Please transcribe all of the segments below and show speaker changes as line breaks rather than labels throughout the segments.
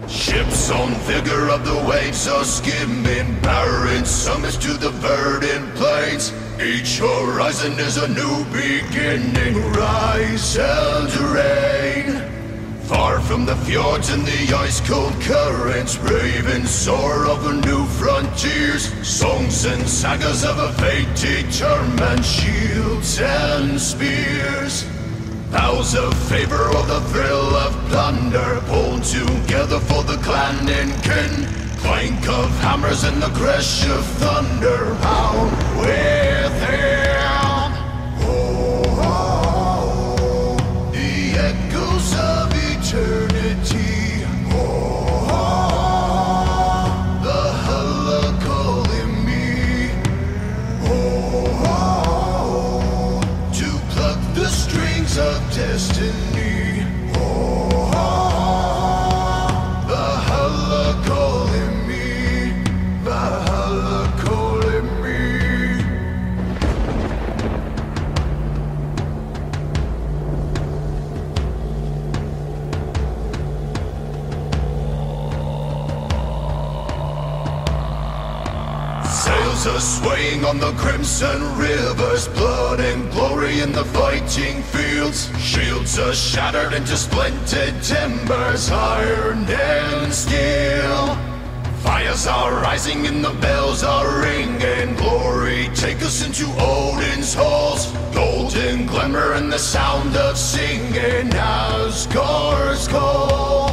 Ships on vigor of the waves are skimming, barren summits to the verdant plains. Each horizon is a new beginning, rise and reign. Far from the fjords and the ice-cold currents, brave and soar over new frontiers. Songs and sagas of a fate determined, shields and spears. Vows of favor or the thrill of plunder, pulled together for the clan and kin. Clank of hammers and the crash of thunder, bound within. Oh, the echoes of eternity. Oh, the Hala calling me. Oh, to pluck the strings of destiny. Oh, the Hala calling me. The Hala calling me. Sails are swaying on the crimson rivers, blood and glory in the fighting fields. Shields are shattered into splintered timbers, iron and steel. Fires are rising and the bells are ringing. Glory, take us into Odin's halls. Golden glimmer and the sound of singing, Asgard's call.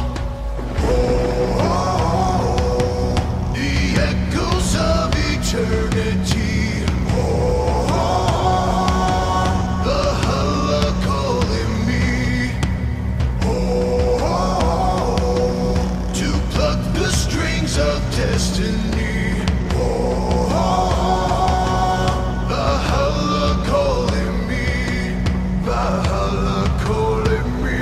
Oh, the echoes of eternity. Oh, the Hala calling me. Oh, to pluck the strings of destiny. Oh, the Hala calling me. The Hala calling me.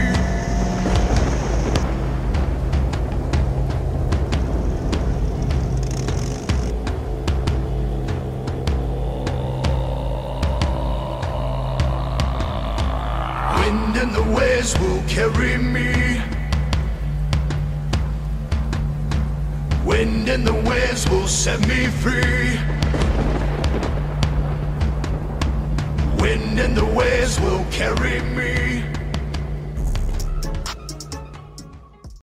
Wind and the waves will carry me. Wind and the waves will set me free. Wind and the waves will carry me.